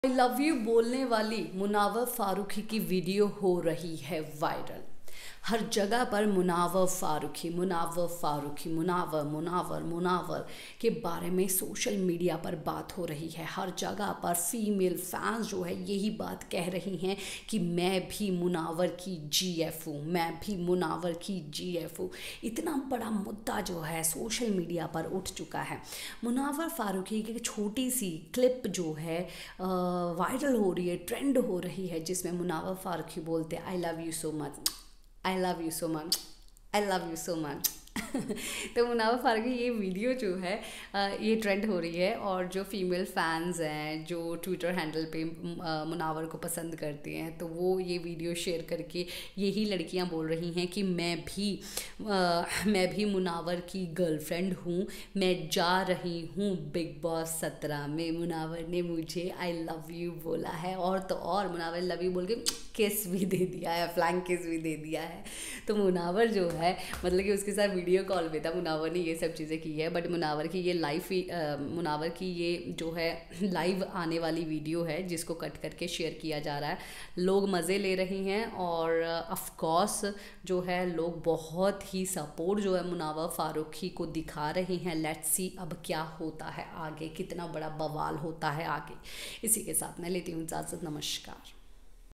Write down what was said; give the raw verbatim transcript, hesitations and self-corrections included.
I love you बोलने वाली मुनावर फारूकी की वीडियो हो रही है वायरल। हर जगह पर मुनावर फारूकी मुनावर फारूकी मुनावर मुनावर मुनावर के बारे में सोशल मीडिया पर बात हो रही है। हर जगह पर फीमेल फैंस जो है यही बात कह रही हैं कि मैं भी मुनावर की जीएफ हूँ, मैं भी मुनावर की जीएफ हूँ। इतना बड़ा मुद्दा जो है सोशल मीडिया पर उठ चुका है। मुनावर फारूकी की छोटी सी क्लिप जो है वायरल हो रही है, ट्रेंड हो रही है, जिसमें मुनावर फारूकी बोलते हैं I love you so much, I love you so much, I love you so much. तो मुनावर फारूकी ये वीडियो जो है ये ट्रेंड हो रही है, और जो फीमेल फैंस हैं जो ट्विटर हैंडल पे मुनावर को पसंद करते हैं, तो वो ये वीडियो शेयर करके यही लड़कियां बोल रही हैं कि मैं भी आ, मैं भी मुनावर की गर्लफ्रेंड हूँ, मैं जा रही हूँ बिग बॉस सत्रह में, मुनावर ने मुझे आई लव यू बोला है। और तो और मुनावर लव यू बोल के किस भी दे दिया है, फ्लैंक किस भी दे दिया है। तो मुनावर जो है मतलब कि उसके साथ वीडियो कॉल पे था, मुनावर ने ये सब चीज़ें की है। बट मुनावर की ये लाइव मुनावर की ये जो है लाइव आने वाली वीडियो है, जिसको कट करके शेयर किया जा रहा है। लोग मज़े ले रहे हैं, और ऑफ कोर्स जो है लोग बहुत ही सपोर्ट जो है मुनावर फारूकी को दिखा रहे हैं। लेट्स सी अब क्या होता है आगे, कितना बड़ा बवाल होता है आगे। इसी के साथ मैं लेती हूँ इजाज़त, नमस्कार।